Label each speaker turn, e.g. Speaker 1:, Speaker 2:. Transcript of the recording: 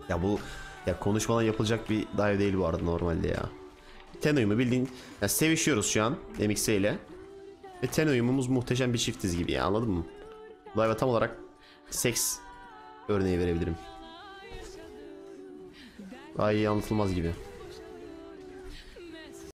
Speaker 1: Ya bu ya konuşmadan yapılacak bir dive değil bu arada normalde ya. Ten uyumu bildiğin ya sevişiyoruz şu an MX'e ile. Ve ten uyumumuz muhteşem bir çiftiz gibi ya, anladın mı? Dive'a tam olarak seks örneği verebilirim. Daha iyi anlatılmaz gibi.